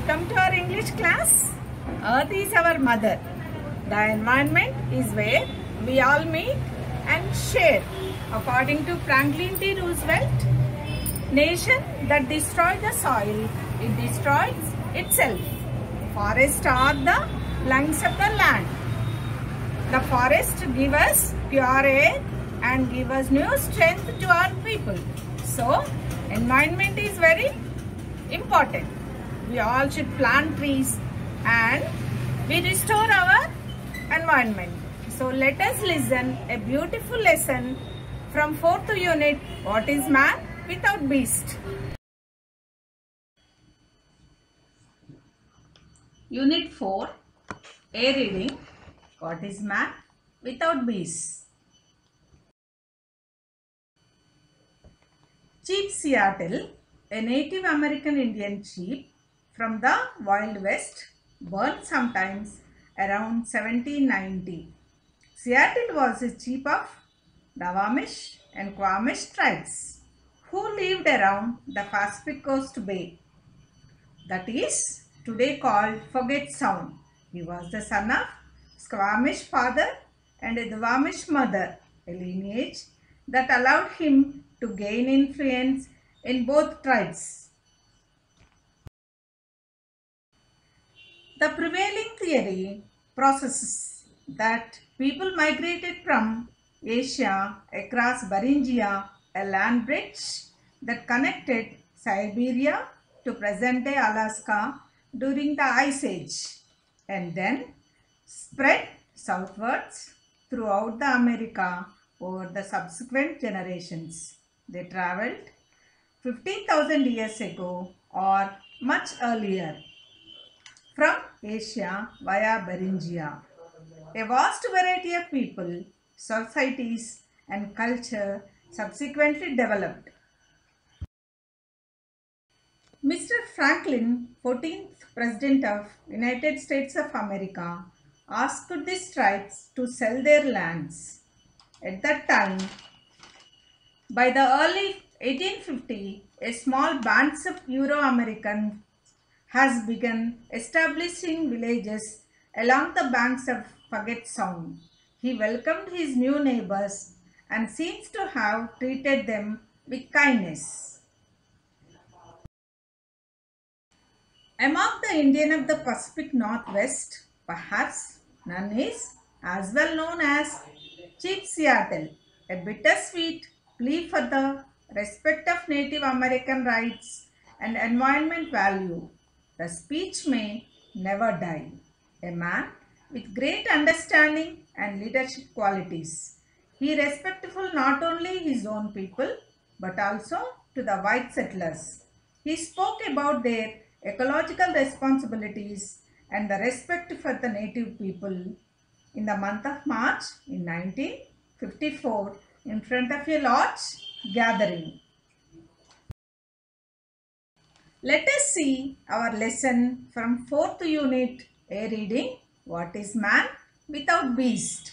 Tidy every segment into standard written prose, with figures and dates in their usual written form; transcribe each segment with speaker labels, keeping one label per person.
Speaker 1: Welcome to our English class. Earth is our mother. The environment is where we all meet and share. According to Franklin D. Roosevelt, nation that destroys the soil, it destroys itself. Forests are the lungs of the land. The forest give us pure air and give us new strength to our people. So, environment is very important. We all should plant trees and we restore our environment. So, let us listen a beautiful lesson from 4th unit, What is Man Without Beast? Unit 4, A reading, What is Man Without Beast? Chief Seattle, a Native American Indian chief from the Wild West, born sometimes around 1790. Seattle was a chief of Duwamish and Squamish tribes who lived around the Pacific Coast Bay, that is today called Puget Sound. He was the son of Squamish father and a Duwamish mother, a lineage that allowed him to gain influence in both tribes. The prevailing theory processes that people migrated from Asia across Beringia, a land bridge that connected Siberia to present-day Alaska during the Ice Age, and then spread southwards throughout the America over the subsequent generations. They traveled 15,000 years ago or much earlier from Asia via Beringia. A vast variety of people, societies and culture subsequently developed. Mr. Franklin, 14th President of United States of America, asked these tribes to sell their lands. At that time, by the early 1850, a small band of Euro-Americans has begun establishing villages along the banks of Puget Sound. He welcomed his new neighbors and seems to have treated them with kindness. Among the Indian of the Pacific Northwest, perhaps none is as well known as Chief Seattle, a bittersweet plea for the respect of Native American rights and environment value. The speech may never die. A man with great understanding and leadership qualities. He respectful not only his own people but also to the white settlers. He spoke about their ecological responsibilities and the respect for the native people in the month of March in 1954 in front of a large gathering. Let us see our lesson from 4th unit, A reading, What is Man Without Beast?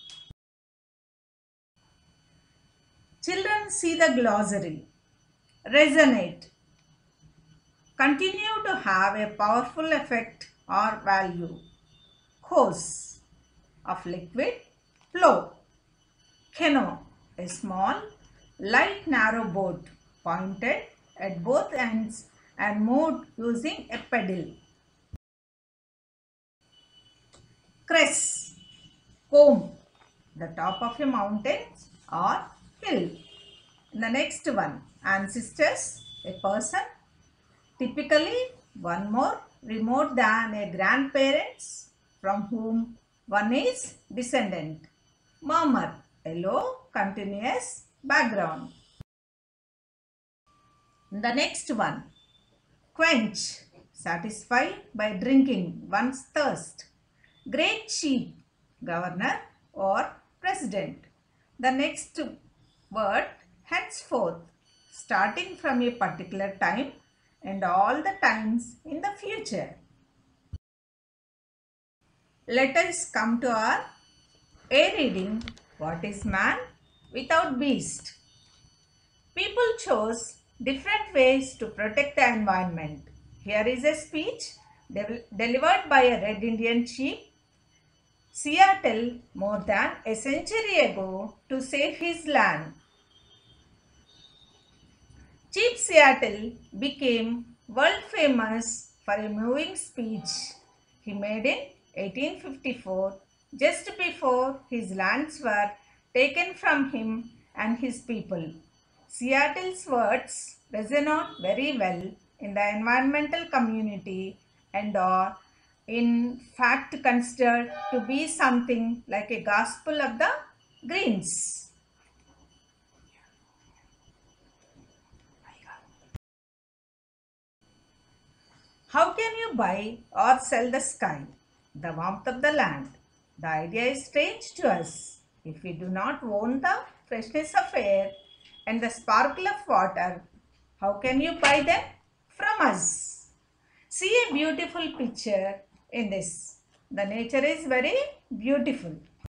Speaker 1: Children, see the glossary. Resonate. Continue to have a powerful effect or value. Course of liquid flow. Canoe, a small, light, narrow boat pointed at both ends and moved using a pedal. Crest, comb, the top of a mountain or hill. The next one, ancestors, a person, typically one more remote than a grandparents from whom one is descendant. Murmur, a low, continuous background. The next one, quench, satisfy by drinking one's thirst. Great chief, governor or president. The next word, henceforth, starting from a particular time and all the times in the future. Let us come to our A reading, What is Man Without Beast? People chose different ways to protect the environment. Here is a speech delivered by a Red Indian chief Seattle more than a century ago to save his land. Chief Seattle became world famous for a moving speech he made in 1854, just before his lands were taken from him and his people. Seattle's words resonate very well in the environmental community and are in fact considered to be something like a gospel of the greens. How can you buy or sell the sky, the warmth of the land? The idea is strange to us. If we do not own the freshness of air and the sparkle of water, how can you buy them from us? See a beautiful picture in this. The nature is very beautiful.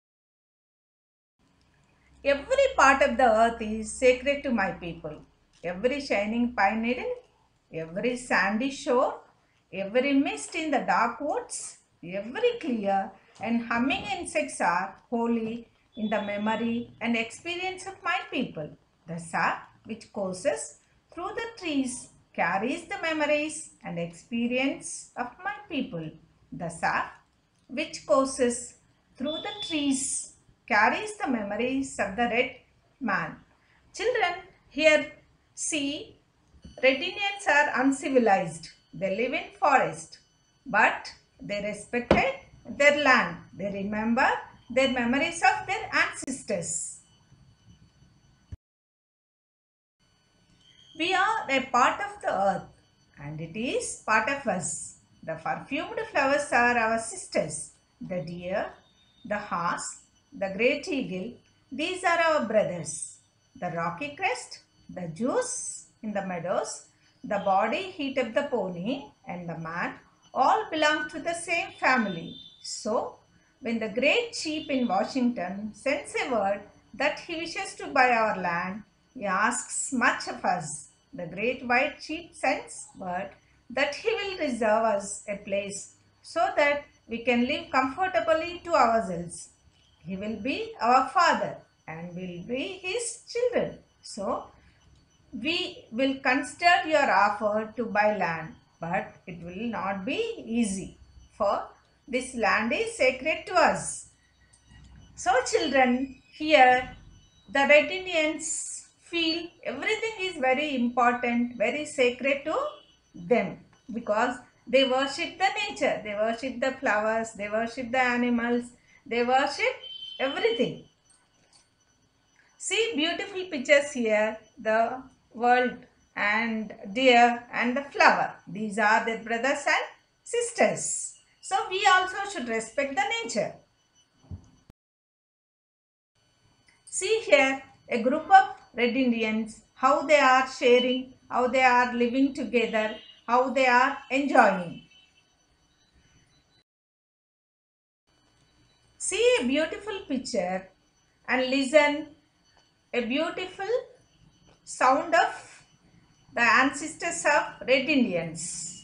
Speaker 1: Every part of the earth is sacred to my people. Every shining pine needle, every sandy shore, every mist in the dark woods, every clear and humming insects are holy in the memory and experience of my people. The sap which courses through the trees carries the memories and experience of my people. The sap which courses through the trees carries the memories of the red man. Children, here see, Red Indians are uncivilized. They live in forest, but they respected their land. They remember their memories of their ancestors. We are a part of the earth and it is part of us. The perfumed flowers are our sisters. The deer, the horse, the great eagle, these are our brothers. The rocky crest, the juice in the meadows, the body heat of the pony and the man all belong to the same family. So, when the great chief in Washington sends a word that he wishes to buy our land, he asks much of us. The great white chief sends word that he will reserve us a place so that we can live comfortably to ourselves. He will be our father and will be his children. So, we will consider your offer to buy land, but it will not be easy, for this land is sacred to us. So children, here the Red Indians feel everything is very important, very sacred to them because they worship the nature, they worship the flowers, they worship the animals, they worship everything. See beautiful pictures here, the world and deer and the flower. These are their brothers and sisters. So we also should respect the nature. See here a group of Red Indians, how they are sharing, how they are living together, how they are enjoying. See a beautiful picture and listen a beautiful sound of the ancestors of Red Indians.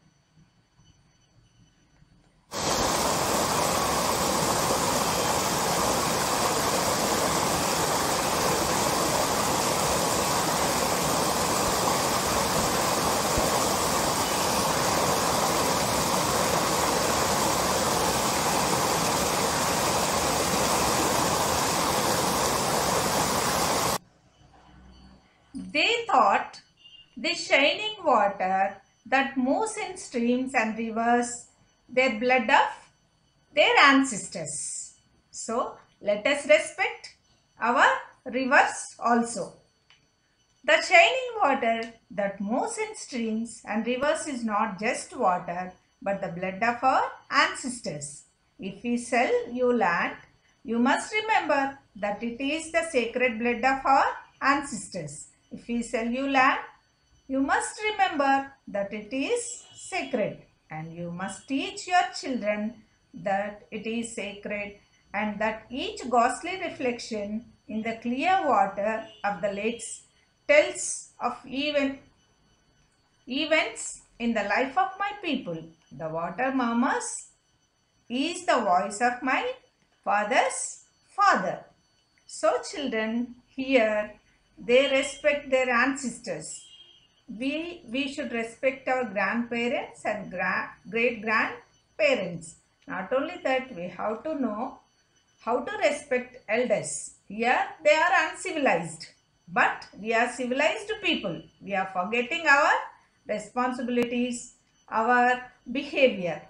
Speaker 1: They thought the shining water that moves in streams and rivers, their blood of their ancestors. So, let us respect our rivers also. The shining water that moves in streams and rivers is not just water, but the blood of our ancestors. If we sell you land, you must remember that it is the sacred blood of our ancestors. If we sell you land, you must remember that it is sacred and you must teach your children that it is sacred and that each ghostly reflection in the clear water of the lakes tells of events in the life of my people. The water murmurs is the voice of my father's father. So children here, they respect their ancestors. We should respect our grandparents and great grandparents. Not only that, we have to know how to respect elders. Here they are uncivilized, but we are civilized people. We are forgetting our responsibilities, our behavior.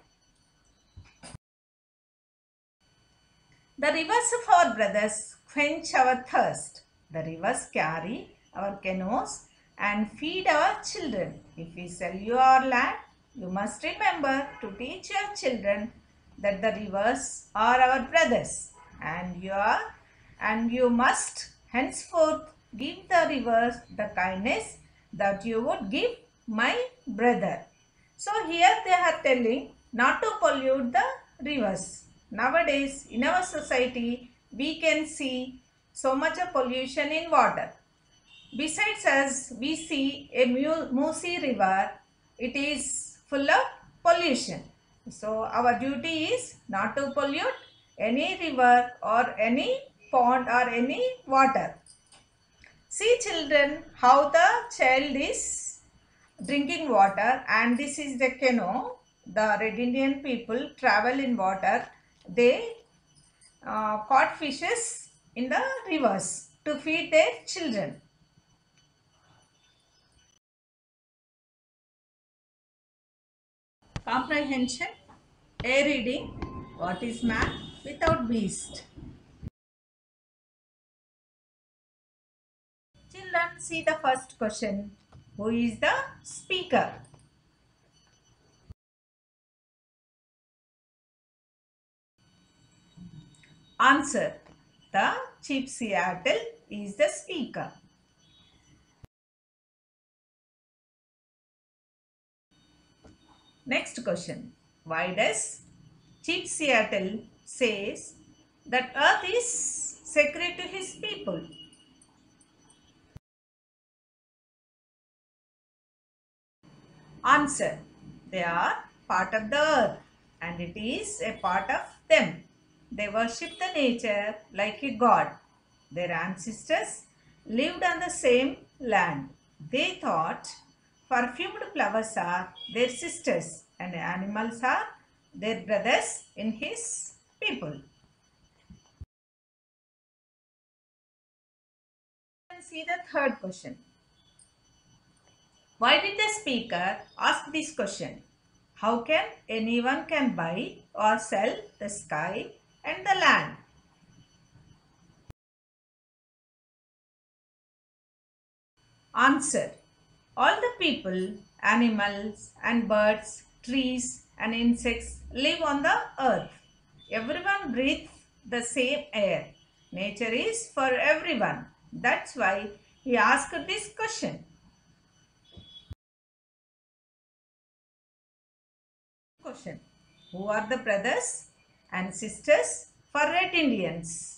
Speaker 1: The rivers of our brothers quench our thirst. The rivers carry our canoes and feed our children. If we sell your land, you must remember to teach your children that the rivers are our brothers, and you must henceforth give the rivers the kindness that you would give my brother. So here they are telling not to pollute the rivers. Nowadays in our society we can see so much of pollution in water. Besides us, we see a Musi river. It is full of pollution. So our duty is not to pollute any river or any pond or any water. See children, how the child is drinking water, and this is the canoe. The Red Indian people travel in water. They caught fishes in the rivers to feed their children. Comprehension. A reading. What is man without beast? Children, see the first question. Who is the speaker? Answer. The Chief Seattle is the speaker. Next question. Why does Chief Seattle says that earth is sacred to his people? Answer. They are part of the earth and it is a part of them. They worship the nature like a god. Their ancestors lived on the same land. They thought perfumed flowers are their sisters and animals are their brothers in his people. See the third question. Why did the speaker ask this question? How can anyone can buy or sell the sky and the land? Answer. All the people, animals and birds, trees and insects live on the earth. Everyone breathes the same air. Nature is for everyone. That's why he asked this question. Question. Who are the brothers and sisters for Red Indians?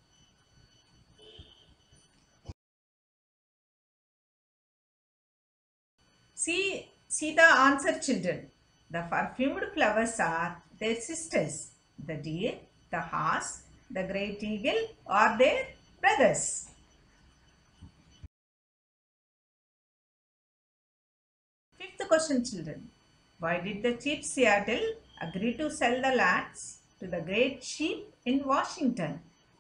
Speaker 1: See the answer children. The perfumed flowers are their sisters. The deer, the horse, the great eagle are their brothers. Fifth question children. Why did the Chief Seattle agree to sell the lands to the great sheep in Washington?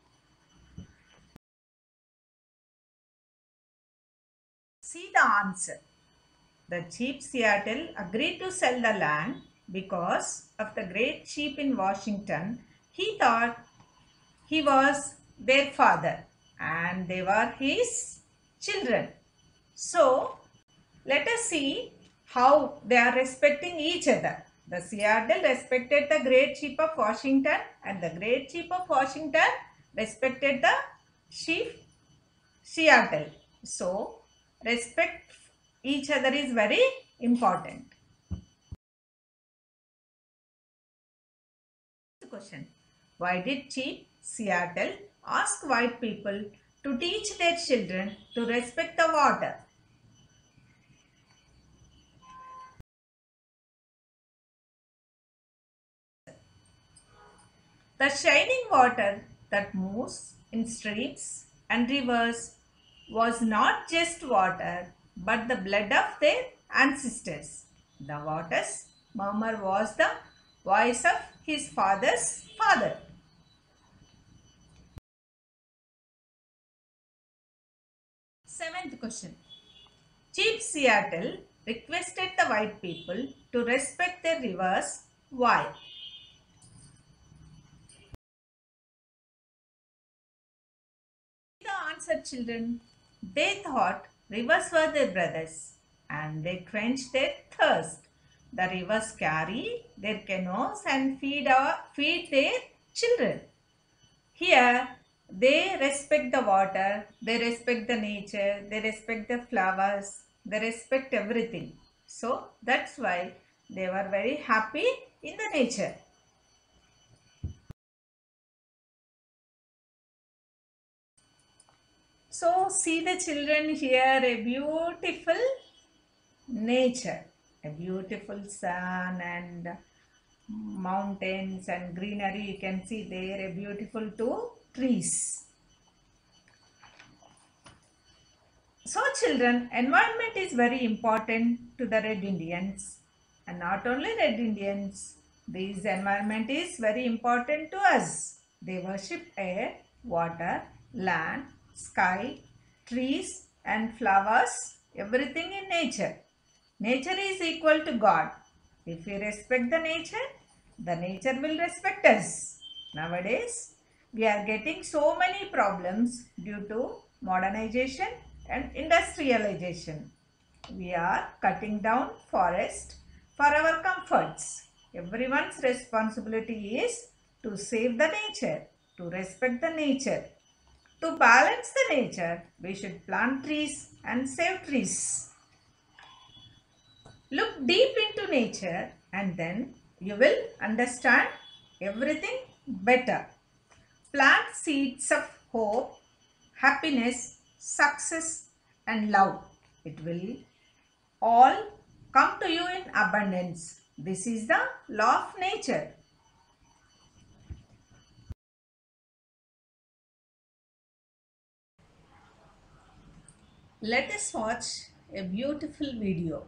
Speaker 1: See the answer. The Chief Seattle agreed to sell the land because of the great sheep in Washington. He thought he was their father and they were his children. So, let us see how they are respecting each other. The Seattle respected the great sheep of Washington and the great sheep of Washington respected the sheep Seattle. So, respect each other is very important. Question. Why did Chief Seattle ask white people to teach their children to respect the water? The shining water that moves in streams and rivers was not just water but the blood of their ancestors. The water's murmur was the voice of his father's father. Seventh question. Chief Seattle requested the white people to respect their rivers. Why? The answer, children. They thought rivers were their brothers and they quenched their thirst. The rivers carry their canoes and feed their children. Here, they respect the water, they respect the nature, they respect the flowers, they respect everything. So, that's why they were very happy in the nature. So, see the children here, a beautiful nature, a beautiful sun and mountains and greenery. You can see there, a beautiful two trees. So children, environment is very important to the Red Indians, and not only Red Indians, this environment is very important to us. They worship air, water, land, sky, trees and flowers, everything in nature. Nature is equal to God. If we respect the nature will respect us. Nowadays, we are getting so many problems due to modernization and industrialization. We are cutting down forest for our comforts. Everyone's responsibility is to save the nature, to respect the nature. To balance the nature, we should plant trees and save trees. Look deep into nature and then you will understand everything better. Plant seeds of hope, happiness, success and love. It will all come to you in abundance. This is the law of nature. Let us watch a beautiful video.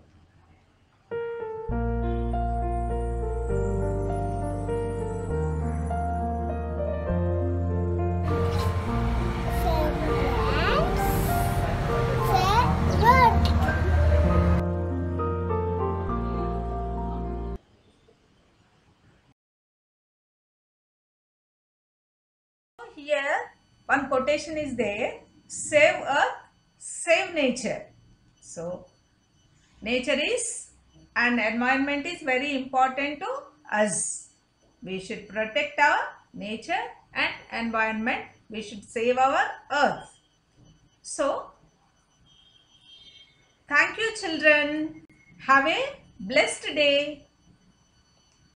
Speaker 1: Here one quotation is there, save earth, save nature. So nature is and environment is very important to us. We should protect our nature and environment. We should save our earth. So thank you children. Have a blessed day.